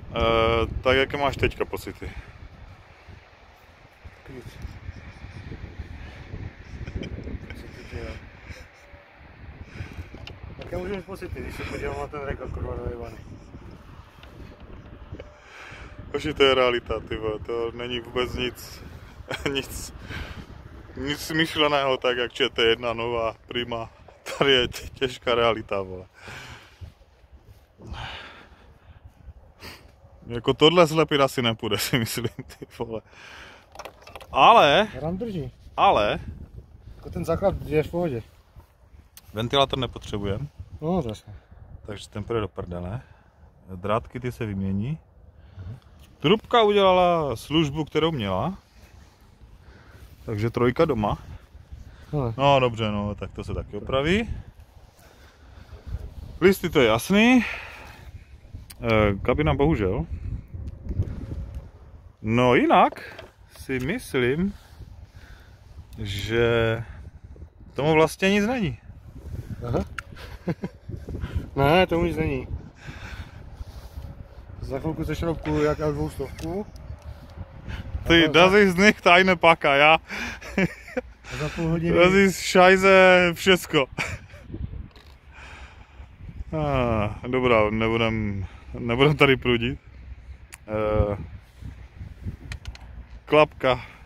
Tak jaké máš teďka pocity? Jaké můžu mít pocity, když se podívám na ten rekord, kurva, dojebany. Hoši, to je realita, ty vole, to není vůbec nic smyšleného, tak jak ČT1 nová, Prima. Tady je těžká realita, vole. Jako tohle zlepit asi nepůjde, si myslím, ty vole. Ram drží. Ale Jako ten základ je v pohodě. ventilátor nepotřebujeme. No, jasně. Takže ten půjde do prdele. Drátky ty se vymění. Trubka udělala službu, kterou měla. Takže 3 doma. No dobře, no, tak to se taky opraví. Listy to je jasný. Kabina bohužel. No jinak si myslím, že tomu vlastně nic není. Aha. Ne, tomu nic není. Za chvilku se šroubku jak L200. Ty, das ist nicht eine Paka, ja? Za půl hodiny. Das ist scheiße všecko. Dobrá, nebudem tady prudit. Klapka